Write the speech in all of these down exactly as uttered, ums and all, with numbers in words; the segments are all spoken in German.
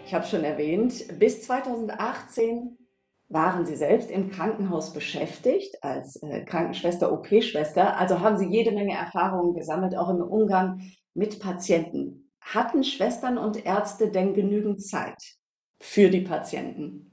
Ich habe schon erwähnt, bis zweitausendachtzehn waren Sie selbst im Krankenhaus beschäftigt als äh, Krankenschwester, O P-Schwester. Also haben Sie jede Menge Erfahrungen gesammelt, auch im Umgang mit Patienten. Hatten Schwestern und Ärzte denn genügend Zeit für die Patienten?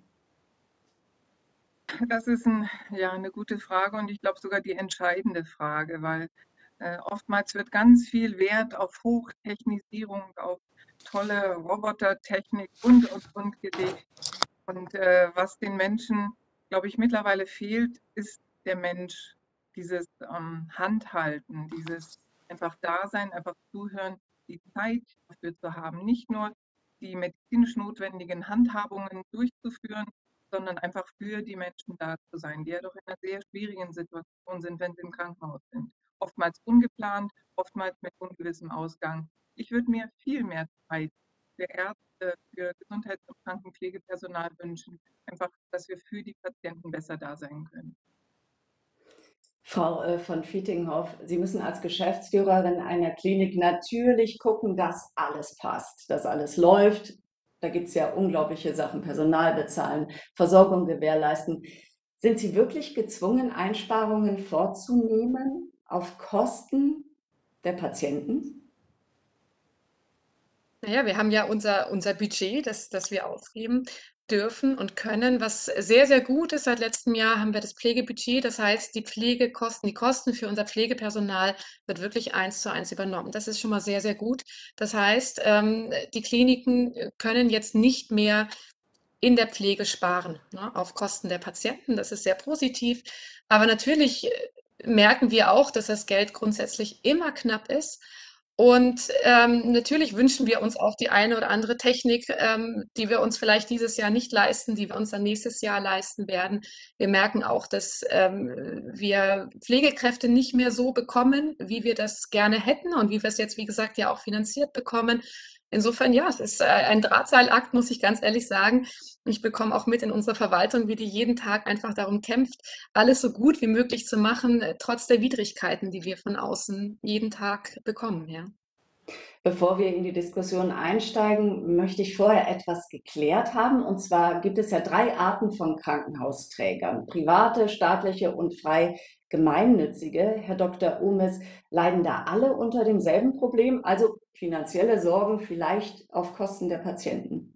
Das ist ein, ja, eine gute Frage und ich glaube sogar die entscheidende Frage, weil äh, oftmals wird ganz viel Wert auf Hochtechnisierung, auf tolle Robotertechnik und, und, und gelegt. Und äh, was den Menschen, glaube ich, mittlerweile fehlt, ist der Mensch, dieses ähm, Handhalten, dieses einfach Dasein, einfach zuhören, die Zeit dafür zu haben, nicht nur die medizinisch notwendigen Handhabungen durchzuführen, sondern einfach für die Menschen da zu sein, die ja doch in einer sehr schwierigen Situation sind, wenn sie im Krankenhaus sind. Oftmals ungeplant, oftmals mit ungewissem Ausgang. Ich würde mir viel mehr Zeit für Ärzte, für Gesundheits- und Krankenpflegepersonal wünschen, einfach, dass wir für die Patienten besser da sein können. Frau äh, von Vietinghoff, Sie müssen als Geschäftsführerin einer Klinik natürlich gucken, dass alles passt, dass alles läuft. Da gibt es ja unglaubliche Sachen, Personal bezahlen, Versorgung gewährleisten. Sind Sie wirklich gezwungen, Einsparungen vorzunehmen auf Kosten der Patienten? Naja, wir haben ja unser, unser Budget, das, das wir ausgeben dürfen und können, was sehr, sehr gut ist. Seit letztem Jahr haben wir das Pflegebudget. Das heißt, die Pflegekosten, die Kosten für unser Pflegepersonal wird wirklich eins zu eins übernommen. Das ist schon mal sehr, sehr gut. Das heißt, ähm, die Kliniken können jetzt nicht mehr in der Pflege sparen, ne, auf Kosten der Patienten. Das ist sehr positiv. Aber natürlich äh, merken wir auch, dass das Geld grundsätzlich immer knapp ist. Und ähm, natürlich wünschen wir uns auch die eine oder andere Technik, ähm, die wir uns vielleicht dieses Jahr nicht leisten, die wir uns dann nächstes Jahr leisten werden. Wir merken auch, dass ähm, wir Pflegekräfte nicht mehr so bekommen, wie wir das gerne hätten und wie wir es jetzt, wie gesagt, ja auch finanziert bekommen. Insofern, ja, es ist äh, ein Drahtseilakt, muss ich ganz ehrlich sagen. Und ich bekomme auch mit in unserer Verwaltung, wie die jeden Tag einfach darum kämpft, alles so gut wie möglich zu machen, äh, trotz der Widrigkeiten, die wir von außen jeden Tag bekommen, ja. Bevor wir in die Diskussion einsteigen, möchte ich vorher etwas geklärt haben. Und zwar gibt es ja drei Arten von Krankenhausträgern: private, staatliche und frei gemeinnützige. Herr Doktor Omes, leiden da alle unter demselben Problem, also finanzielle Sorgen vielleicht auf Kosten der Patienten?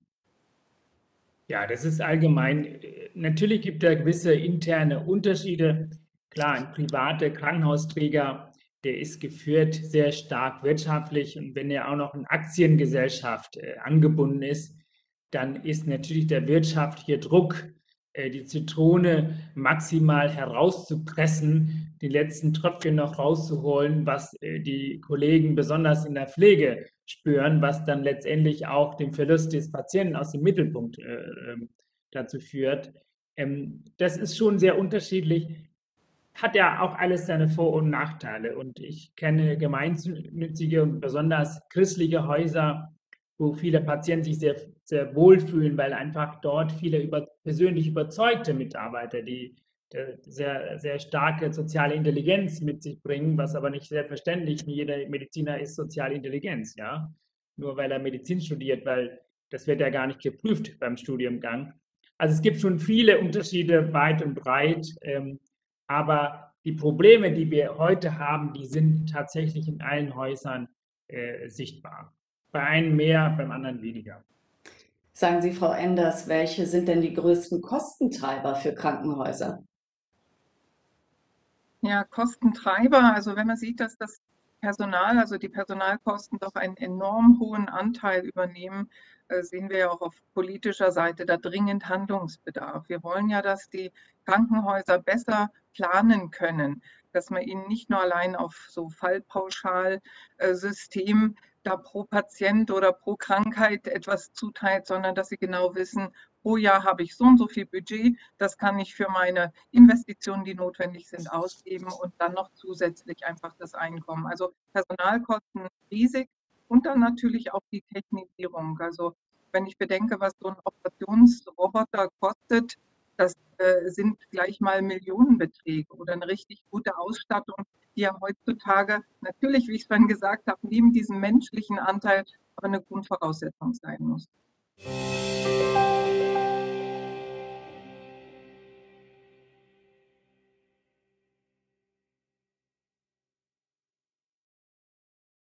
Ja, das ist allgemein. Natürlich gibt es gewisse interne Unterschiede. Klar, ein privater Krankenhausträger, der ist geführt sehr stark wirtschaftlich. Und wenn er auch noch in Aktiengesellschaft äh, angebunden ist, dann ist natürlich der wirtschaftliche Druck, äh, die Zitrone maximal herauszupressen, die letzten Tröpfchen noch rauszuholen, was äh, die Kollegen besonders in der Pflege spüren, was dann letztendlich auch den Verlust des Patienten aus dem Mittelpunkt äh, ähm, dazu führt. Ähm, das ist schon sehr unterschiedlich, hat ja auch alles seine Vor- und Nachteile. Und ich kenne gemeinnützige und besonders christliche Häuser, wo viele Patienten sich sehr, sehr wohlfühlen, weil einfach dort viele über, persönlich überzeugte Mitarbeiter, die sehr, sehr starke soziale Intelligenz mit sich bringen, was aber nicht selbstverständlich, nicht jeder Mediziner ist soziale Intelligenz, ja, nur weil er Medizin studiert, weil das wird ja gar nicht geprüft beim Studiengang. Also es gibt schon viele Unterschiede weit und breit, ähm, aber die Probleme, die wir heute haben, die sind tatsächlich in allen Häusern äh, sichtbar. Bei einem mehr, beim anderen weniger. Sagen Sie, Frau Enders, welche sind denn die größten Kostentreiber für Krankenhäuser? Ja, Kostentreiber, also wenn man sieht, dass das Personal, also die Personalkosten doch einen enorm hohen Anteil übernehmen, äh, sehen wir ja auch auf politischer Seite da dringend Handlungsbedarf. Wir wollen ja, dass die Krankenhäuser besser planen können, dass man ihnen nicht nur allein auf so Fallpauschalsystem da pro Patient oder pro Krankheit etwas zuteilt, sondern dass sie genau wissen, pro Jahr habe ich so und so viel Budget, das kann ich für meine Investitionen, die notwendig sind, ausgeben und dann noch zusätzlich einfach das Einkommen. Also Personalkosten riesig und dann natürlich auch die Technisierung. Also wenn ich bedenke, was so ein Operationsroboter kostet, das äh, sind gleich mal Millionenbeträge oder eine richtig gute Ausstattung, die ja heutzutage natürlich, wie ich es vorhin gesagt habe, neben diesem menschlichen Anteil aber eine Grundvoraussetzung sein muss.